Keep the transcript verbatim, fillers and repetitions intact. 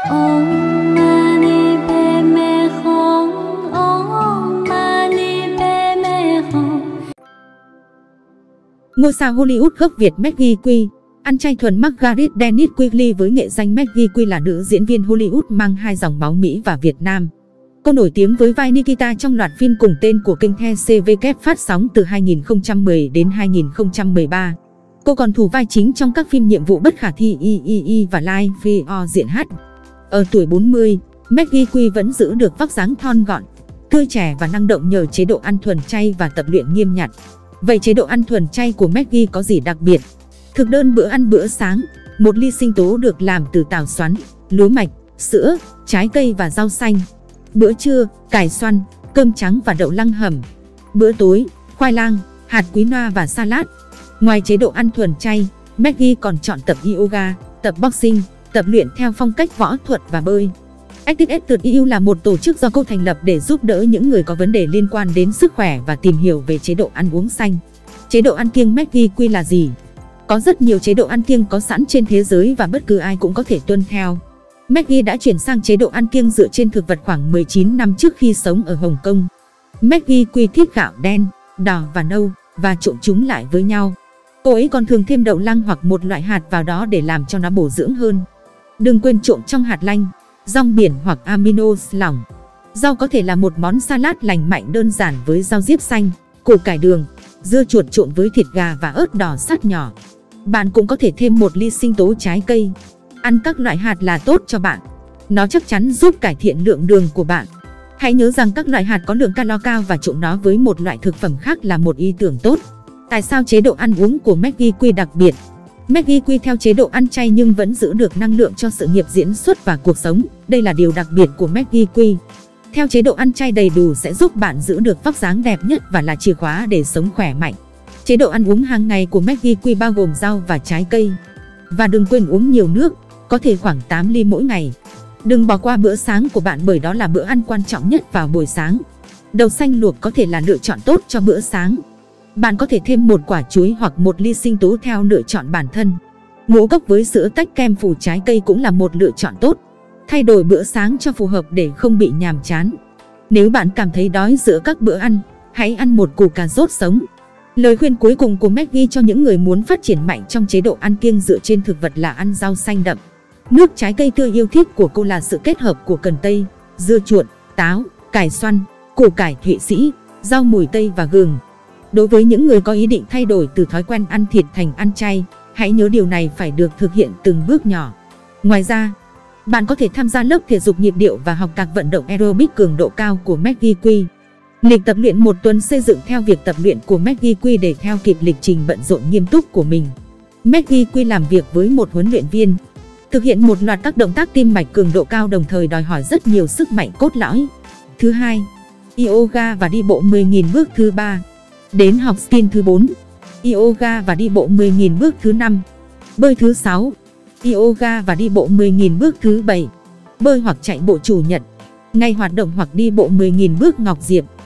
Om Mani Padme Hum. Om Mani Padme Hum. Ngôi sao Hollywood gốc Việt Maggie Quy, ăn chay thuần Margaret Dennis Quigley với nghệ danh Maggie Quy là nữ diễn viên Hollywood mang hai dòng máu Mỹ và Việt Nam. Cô nổi tiếng với vai Nikita trong loạt phim cùng tên của kênh T C W phát sóng từ hai nghìn không trăm mười đến hai nghìn không trăm mười ba. Cô còn thủ vai chính trong các phim Nhiệm vụ bất khả thi I I I và Live for diện hát. Ở tuổi bốn mươi, Maggie Quy vẫn giữ được vóc dáng thon gọn, tươi trẻ và năng động nhờ chế độ ăn thuần chay và tập luyện nghiêm ngặt. Vậy chế độ ăn thuần chay của Maggie có gì đặc biệt? Thực đơn bữa ăn bữa sáng, một ly sinh tố được làm từ tảo xoắn, lúa mạch, sữa, trái cây và rau xanh. Bữa trưa, cải xoăn, cơm trắng và đậu lăng hầm. Bữa tối, khoai lang, hạt quý noa và salad. Ngoài chế độ ăn thuần chay, Maggie còn chọn tập yoga, tập boxing, tập luyện theo phong cách võ thuật và bơi. Active e u là một tổ chức do cô thành lập để giúp đỡ những người có vấn đề liên quan đến sức khỏe và tìm hiểu về chế độ ăn uống xanh. Chế độ ăn kiêng Maggie Quy là gì? Có rất nhiều chế độ ăn kiêng có sẵn trên thế giới và bất cứ ai cũng có thể tuân theo. Maggie đã chuyển sang chế độ ăn kiêng dựa trên thực vật khoảng mười chín năm trước khi sống ở Hồng Kông. Maggie Quy thích gạo đen, đỏ và nâu và trộn chúng lại với nhau. Cô ấy còn thường thêm đậu lăng hoặc một loại hạt vào đó để làm cho nó bổ dưỡng hơn. Đừng quên trộn trong hạt lanh, rong biển hoặc amino lỏng. Rau có thể là một món salad lành mạnh đơn giản với rau diếp xanh, củ cải đường, dưa chuột trộn với thịt gà và ớt đỏ sắt nhỏ. Bạn cũng có thể thêm một ly sinh tố trái cây. Ăn các loại hạt là tốt cho bạn. Nó chắc chắn giúp cải thiện lượng đường của bạn. Hãy nhớ rằng các loại hạt có lượng calo cao và trộn nó với một loại thực phẩm khác là một ý tưởng tốt. Tại sao chế độ ăn uống của Maggie Quy đặc biệt? Maggie Quy theo chế độ ăn chay nhưng vẫn giữ được năng lượng cho sự nghiệp diễn xuất và cuộc sống. Đây là điều đặc biệt của Maggie Quy. Theo chế độ ăn chay đầy đủ sẽ giúp bạn giữ được vóc dáng đẹp nhất và là chìa khóa để sống khỏe mạnh. Chế độ ăn uống hàng ngày của Maggie Quy bao gồm rau và trái cây. Và đừng quên uống nhiều nước, có thể khoảng tám ly mỗi ngày. Đừng bỏ qua bữa sáng của bạn bởi đó là bữa ăn quan trọng nhất vào buổi sáng. Đậu xanh luộc có thể là lựa chọn tốt cho bữa sáng. Bạn có thể thêm một quả chuối hoặc một ly sinh tố theo lựa chọn bản thân. Ngũ cốc với sữa tách kem phủ trái cây cũng là một lựa chọn tốt. Thay đổi bữa sáng cho phù hợp để không bị nhàm chán. Nếu bạn cảm thấy đói giữa các bữa ăn, hãy ăn một củ cà rốt sống. Lời khuyên cuối cùng của Maggie cho những người muốn phát triển mạnh trong chế độ ăn kiêng dựa trên thực vật là ăn rau xanh đậm. Nước trái cây tươi yêu thích của cô là sự kết hợp của cần tây, dưa chuột, táo, cải xoăn, củ cải Thụy Sĩ, rau mùi tây và gừng. Đối với những người có ý định thay đổi từ thói quen ăn thịt thành ăn chay, hãy nhớ điều này phải được thực hiện từng bước nhỏ. Ngoài ra, bạn có thể tham gia lớp thể dục nhịp điệu và học các vận động aerobic cường độ cao của Maggie Quy. Lịch tập luyện một tuần xây dựng theo việc tập luyện của Maggie Quy để theo kịp lịch trình bận rộn nghiêm túc của mình. Maggie Quy làm việc với một huấn luyện viên, thực hiện một loạt các động tác tim mạch cường độ cao đồng thời đòi hỏi rất nhiều sức mạnh cốt lõi. Thứ hai, yoga và đi bộ mười nghìn bước thứ ba. Đến học spin thứ bốn, yoga và đi bộ mười nghìn bước thứ năm. Bơi thứ sáu, yoga và đi bộ mười nghìn bước thứ bảy. Bơi hoặc chạy bộ chủ nhật. Ngày hoạt động hoặc đi bộ mười nghìn bước Ngọc Diệp.